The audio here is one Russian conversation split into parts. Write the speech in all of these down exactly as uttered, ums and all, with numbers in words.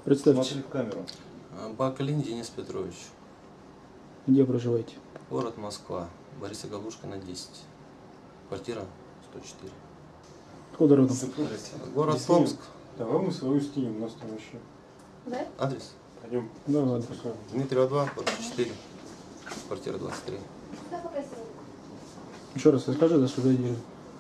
Представьте. Смотри в камеру. Бакалин Денис Петрович. Где проживаете? Город Москва. Бориса Галушкина, десять. Квартира сто четыре. Откуда родом? Город Не Томск. Давай мы свою скинем, у нас там еще. Да? Адрес? Пойдем. Да, ладно. Покажем. Дмитриева два, квартира четыре. Квартира двадцать три. Еще раз расскажи, за что задержан.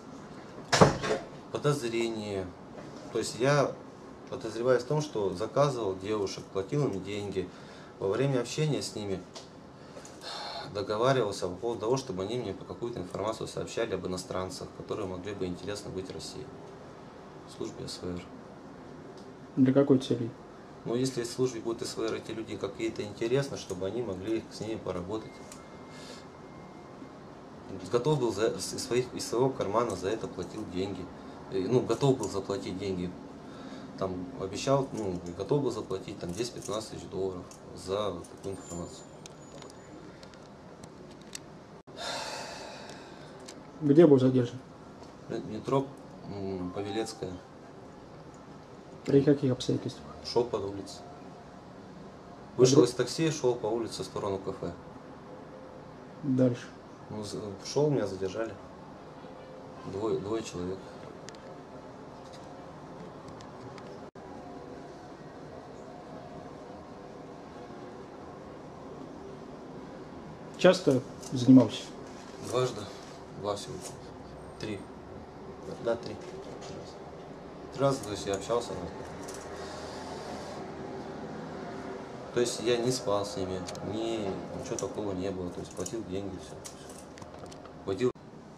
Подозрение. То есть я подозреваюсь в том, что заказывал девушек, платил им деньги. Во время общения с ними договаривался по поводу того, чтобы они мне какую-то информацию сообщали об иностранцах, которые могли бы интересно быть России. В службе СВР. Для какой цели? Но если в службе будут СВР эти люди какие-то интересны, чтобы они могли с ними поработать. Готов был за, из, своих, из своего кармана за это платил деньги. Ну, готов был заплатить деньги. Там обещал, ну, готов был заплатить там десять-пятнадцать тысяч долларов за такую информацию. Где был задержан? Метро Павелецкая. При каких обстоятельствах? Шел под улицей. Вышел из такси, шел по улице в сторону кафе. Дальше. Ну, шел, меня задержали. Двое, двое человек. Часто занимался? Дважды. Два всего. Три. Да, три. Три раза, то есть я общался. То есть я не спал с ними, ни, ничего такого не было. То есть платил деньги, все. Водил.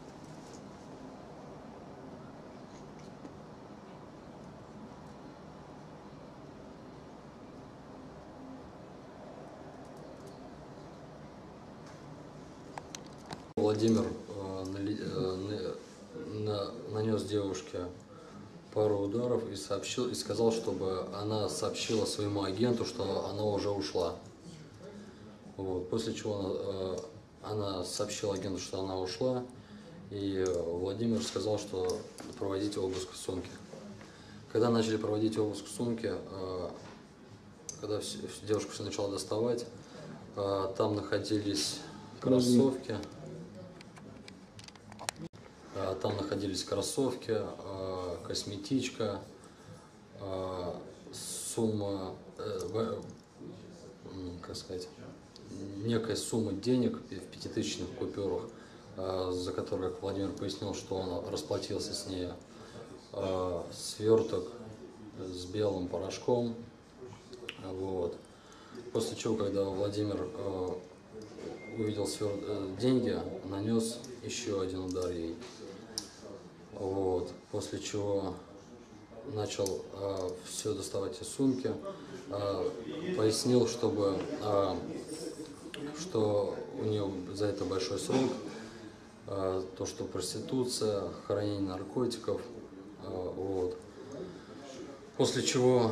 Владимир э, нали, э, на, нанес девушке пару ударов и сообщил и сказал, чтобы она сообщила своему агенту, что она уже ушла. Вот. После чего она, э, она сообщила агенту, что она ушла, и Владимир сказал, что проводите обыск в сумке. Когда начали проводить обыск в сумке, э, когда все, девушка все начала доставать, э, там находились кроссовки. Там находились кроссовки, косметичка, сумма, как сказать, некая сумма денег в пятитысячных купюрах, за которые, как Владимир пояснил, что он расплатился с ней, сверток с белым порошком. Вот. После чего, когда Владимир увидел свер... деньги, нанес еще один удар ей. Вот. После чего начал э, все доставать из сумки, э, пояснил, чтобы э, что у нее за это большой срок, э, то, что проституция, хранение наркотиков. Э, вот. После чего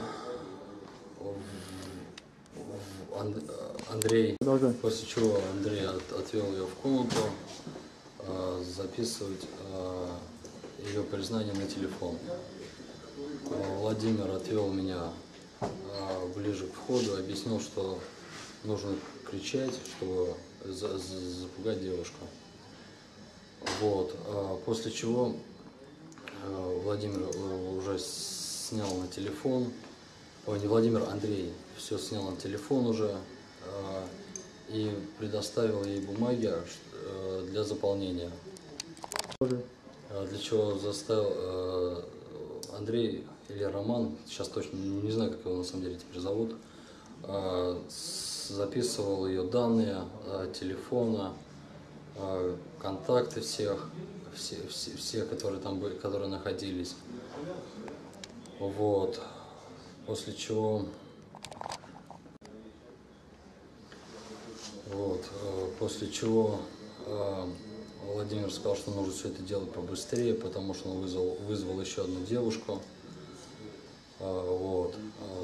Андрей, после чего Андрей от, отвел ее в комнату э, записывать э, ее признание на телефон. Э, Владимир отвел меня э, ближе к входу, объяснил, что нужно кричать, чтобы за, за, запугать девушку. Вот. Э, после чего э, Владимир э, уже снял на телефон. Ой, не Владимир, Андрей все снял на телефон уже э, и предоставил ей бумаги э, для заполнения. Э, для чего заставил э, Андрей или Роман, сейчас точно не знаю, как его на самом деле теперь зовут, э, записывал ее данные, э, телефона, э, контакты всех, все, все, все, которые там были, которые находились. Вот. После чего, вот, после чего э, Владимир сказал, что нужно все это делать побыстрее, потому что он вызвал, вызвал еще одну девушку. Э, вот.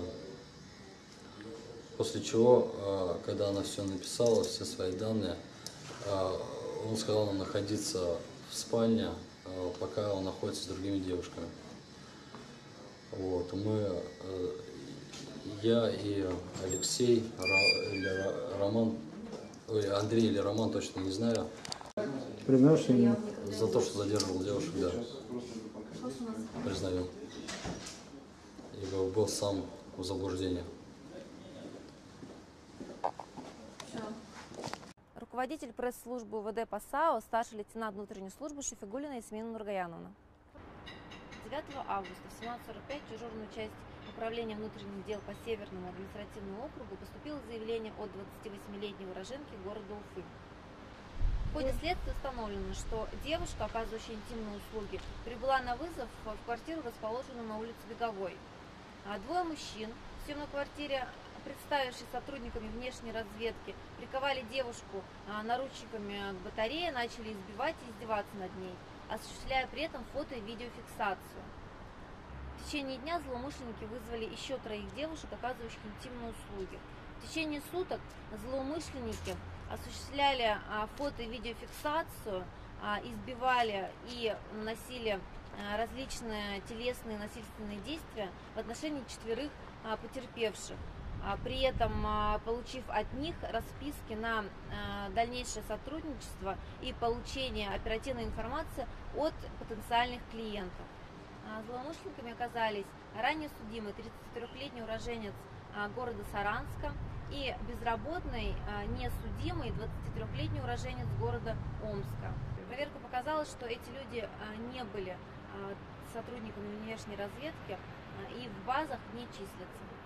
После чего, э, когда она все написала, все свои данные, э, он сказал нам находиться в спальне, э, пока он находится с другими девушками. Вот, мы, я и Алексей, Ра- или Ра- Роман, ой, Андрей или Роман, точно не знаю, Признаешься или нет? за то, что задерживал девушек, да, признаю. Ибо был сам в заблуждении. Руководитель пресс-службы УВД по САО, старший лейтенант внутренней службы Шефигулина Ясмина Нургаяновна. девятого августа в семнадцать сорок пять в дежурную часть Управления внутренних дел по Северному административному округу поступило заявление от двадцативосьмилетней уроженки города Уфы. В ходе следствия установлено, что девушка, оказывающая интимные услуги, прибыла на вызов в квартиру, расположенную на улице Беговой. А двое мужчин в съемной квартире, представившись сотрудниками внешней разведки, приковали девушку наручниками к батарее, начали избивать и издеваться над ней, осуществляя при этом фото и видеофиксацию. В течение дня злоумышленники вызвали еще троих девушек, оказывающих интимные услуги. В течение суток злоумышленники осуществляли фото и видеофиксацию, избивали и наносили различные телесные насильственные действия в отношении четверых потерпевших, при этом получив от них расписки на дальнейшее сотрудничество и получение оперативной информации от потенциальных клиентов. Злоумышленниками оказались ранее судимый тридцатитрёхлетний уроженец города Саранска и безработный несудимый двадцатитрёхлетний уроженец города Омска. Проверка показала, что эти люди не были сотрудниками внешней разведки и в базах не числятся.